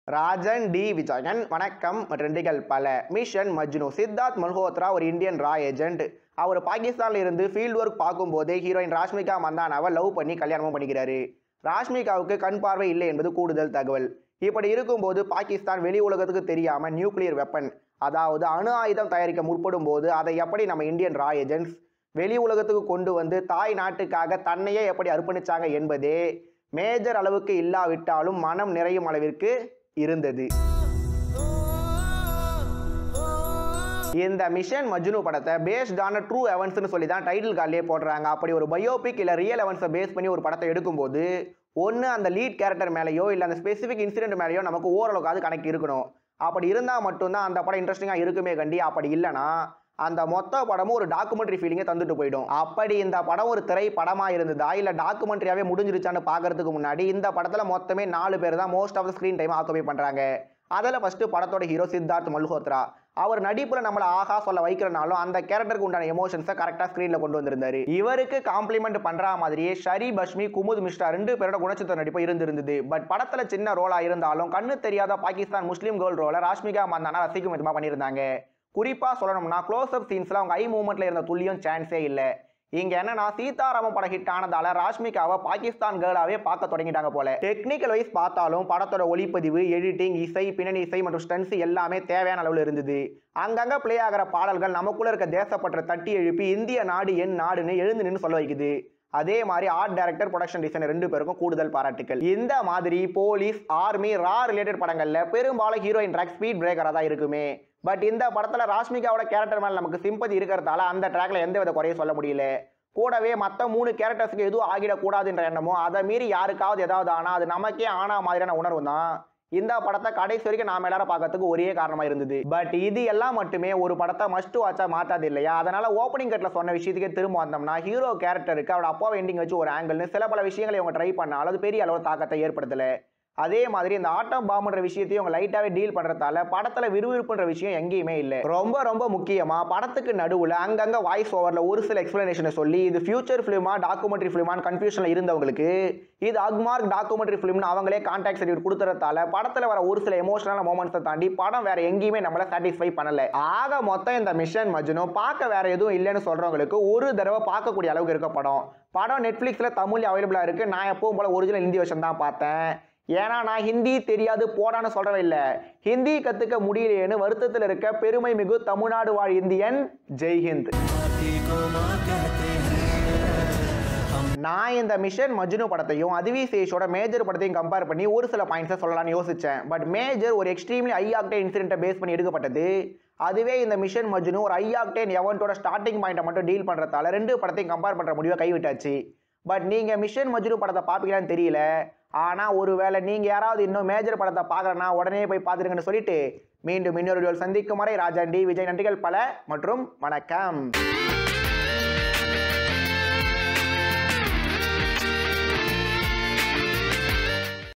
Rajan D Vijayan வணக்கம் நன்றிகள் பல. மிஷன் மஜ்னு. சித்தார்த் மல்ஹோத்ரா ஒரு இந்தியன் ரா ஏஜென்ட். அவர் பாகிஸ்தான்ல இருந்து ஃபீல்ட் ஒர்க் பார்க்கும்போதே ஹீரோயின் ராஷ்மிகா மந்தானாவை லவ் பண்ணி கல்யாணமும் பண்ணிக்கிறாரு. ராஷ்மிகாவுக்கு கண் பார்வை இல்லை என்பது கூடுதல் தகவல். இப்படி இருக்கும்போது பாகிஸ்தான் வெளி உலகத்துக்கு தெரியாம நியூக்ளியர் வெப்பன், அதாவது அணு ஆயுதம் தயாரிக்க முற்படும் போது அதை எப்படி நம்ம இந்தியன் ரா ஏஜென்ட்ஸ் வெளி உலகத்துக்கு கொண்டு வந்து தாய் நாட்டுக்காக தன்னையே எப்படி அர்ப்பணிச்சாங்க என்பதே மேஜர் அளவுக்கு இல்லாவிட்டாலும் மனம் நிறையும் அளவிற்கு இருந்தது. இந்த மிஷன் மஜ்னு படத்தை பேஸ்ட் ஆன ட்ரூ எவன்ஸ்னு சொல்லி தான் டைட்டில் கார்டிலே போடுறாங்க. அப்படி ஒரு பயோபிக் இல்லை ரியல் எவன்ஸை பேஸ் பண்ணி ஒரு படத்தை எடுக்கும்போது ஒன்று அந்த லீட் கேரக்டர் மேலேயோ இல்லை அந்த ஸ்பெசிஃபிக் இன்சிடென்ட் மேலேயோ நமக்கு ஓரளவுக்கு அது கனெக்ட் இருக்கணும். அப்படி இருந்தால் மட்டும்தான் அந்த படம் இன்ட்ரெஸ்டிங்காக இருக்குமே கண்டி. அப்படி இல்லைனா அந்த மொத்த படமும் ஒரு டாக்குமெண்ட்ரி ஃபீலிங்கை தந்துட்டு போயிடும். அப்படி இந்த படம் ஒரு திரைப்படமாக இருந்ததா இல்லை டாக்குமெண்ட்ரியாவே முடிஞ்சிருச்சான்னு பார்க்கறதுக்கு முன்னாடி இந்த படத்தில் மொத்தமே 4 பேர் தான் most of the screen time occupy பண்ணுறாங்க. அதில் ஃபஸ்ட்டு படத்தோட ஹீரோ சித்தார்த் மல்ஹோத்ரா. அவர் நடிப்பில் நம்மளை ஆஹா சொல்ல வைக்கிறனாலும் அந்த கேரக்டருக்கு உண்டான எமோஷன்ஸை கரெக்டாக ஸ்க்ரீனில் கொண்டு வந்திருந்தாரு. இவருக்கு காம்ப்ளிமெண்ட் பண்ணுற மாதிரியே ஷரி பஷ்மி, குமுத் மிஸ்ரா 2 பேரோட குணச்சித்திர நடிப்பு இருந்திருந்தது. பட் படத்தில் சின்ன ரோலாக இருந்தாலும் கண்ணு தெரியாத பாகிஸ்தான் முஸ்லீம் கேர்ள் ரோலை ராஷ்மிகா மந்தானா ரசிக்கும் விதமாக பண்ணியிருந்தாங்க. குறிப்பாக சொல்லணும்னா க்ளோஸ் அப் சீன்ஸில் அவங்க ஐ மூமெண்ட்டில் இருந்த துல்லியம் சான்ஸே இல்லை. இங்கே என்னன்னா சீதாராமன் படம் ஹிட் ஆனதால ராஷ்மிகாவை பாகிஸ்தான் கேர்ளாவே பார்க்க தொடங்கிட்டாங்க போல. டெக்னிக்கல் வைஸ் பார்த்தாலும் படத்தோட ஒளிப்பதிவு, எடிட்டிங், இசை, பின்னணி இசை மற்றும் ஸ்டன்ஸ் எல்லாமே தேவையான அளவில் இருந்தது. அங்கங்கே பிளே ஆகிற பாடல்கள் நமக்குள்ள இருக்க தேசப்பற்ற தட்டி எழுப்பி இந்திய நாடு என் நாடுன்னு எழுந்து நின்று சொல்ல வைக்குது. அதே மாதிரி ஆர்ட் டைரக்டர், ப்ரொடக்ஷன் டிசைனர் 2 பேருக்கும் கூடுதல் பாராட்டுகள். இந்த மாதிரி போலீஸ், ஆர்மி, ரா ரிலேட்டட் படங்கள்ல பெரும்பாலும் ஹீரோயின் ட்ராக் ஸ்பீட் பிரேக்கராக தான் இருக்குமே. பட் இந்த படத்தில் ராஷ்மிகாவோட கேரக்டர் மேலே நமக்கு சிம்பதி இருக்கிறதால அந்த ட்ராக்ல எந்த வித குறையும் சொல்ல முடியல. கூடவே மற்ற 3 கேரக்டர்ஸுக்கு எதுவும் ஆகிடக்கூடாதுன்ற எண்ணமோ அதை மீறி யாருக்காவது ஏதாவது ஆனால் அது நமக்கே ஆனா மாதிரியான உணர்வு தான் இந்த படத்தை கடைசி வரைக்கும் நாம எல்லாரும் பார்க்கறதுக்கு ஒரே காரணமாக இருந்தது. பட் இது எல்லாம் மட்டுமே ஒரு படத்தை மஸ்ட் வாட்சா மாற்றாது இல்லையா? அதனால ஓப்பனிங் கட்டில் சொன்ன விஷயத்துக்கே திரும்ப வந்தோம்னா ஹீரோ கேரக்டருக்கு அவரோட அப்பாவை எண்டிங் வச்சு ஒரு ஆங்கிள்னு சில பல விஷயங்களை இவங்க ட்ரை பண்ணாலும் அது பெரிய அளவு தாக்கத்தை ஏற்படுத்தலை. அதே மாதிரி இந்த ஆட்டம் பாம்புன்ற விஷயத்தையும் அவங்க லைட்டாவே டீல் பண்றதால படத்துல விறுவிறுப்புன்ற விஷயம் எங்கேயுமே இல்லை. ரொம்ப ரொம்ப முக்கியமா படத்துக்கு நடுவில் அங்கங்க வாய்ஸ் ஓவர்ல ஒரு சில எக்ஸ்பிளனேஷனை சொல்லி இது ஃபியூச்சர் ஃபிலிமா டாக்குமெண்ட்ரி ஃபிலிமான்னு கன்ஃபியூஷன்ல இருந்தவங்களுக்கு இது அக்மார்க் டாக்குமெண்ட்ரி ஃபிலிம்னு அவங்களே கான்டாக்ட் சர்டிஃபிகேட் கொடுத்துறதால படத்துல வர ஒரு சில எமோஷனல் மொமெண்ட்ஸை தாண்டி படம் வேற எங்கேயுமே நம்மள சாட்டிஸ்ஃபை பண்ணல. ஆக மொத்தம் இந்த மிஷன் மஜ்னு பார்க்க வேற எதுவும் இல்லைன்னு சொல்றவங்களுக்கு ஒரு தடவை பார்க்கக்கூடிய அளவுக்கு இருக்க படம் நெட்ஃபிளிக்ஸ்ல தமிழ் அவைலபிளா இருக்கு. நான் எப்பவும் போல ஒரிஜினல் ஹிந்தி வெர்ஷன் தான் பார்த்தேன். ஏன்னா நான் ஹிந்தி தெரியாது போடான்னு சொல்றவே இல்லை. ஹிந்தி கத்துக்க முடியலையேன்னு வருத்தத்தில் இருக்க பெருமை மிகு தமிழ்நாடு வாழ் இந்தியன் ஜெய்ஹிந்த். நான் இந்த மிஷன் மஜ்னு படத்தையும் அதிவிசேஷோட மேஜர் படத்தையும் கம்பேர் பண்ணி ஒரு சில பாயிண்ட்ஸை சொல்லலாம்னு யோசிச்சேன். பட் மேஜர் ஒரு எக்ஸ்ட்ரீம்லி ஹை ஆக்டேன் இன்சிடென்ட்டை பேஸ் பண்ணி எடுக்கப்பட்டது. அதுவே இந்த மிஷன் மஜ்னு ஒரு ஹை ஆக்டேன் எவன்ட்டோட ஸ்டார்டிங் பாயிண்ட்டை மட்டும் டீல் பண்றதால 2 படத்தையும் கம்பேர் பண்ற முடிவை கைவிட்டாச்சு. பட் நீங்க மிஷன் மஜ்னு படத்தை பார்ப்பீங்களான்னு தெரியல. ஆனால் ஒருவேளை நீங்கள் யாராவது இன்னும் மேஜர் படத்தை பார்க்குறேன்னா உடனே போய் பார்த்துருங்கன்னு சொல்லிட்டு மீண்டும் இன்னொரு வீடியோவில் சந்திக்கும் வரை ராஜன் டி விஜய் நன்றிகள் பல மற்றும் வணக்கம்.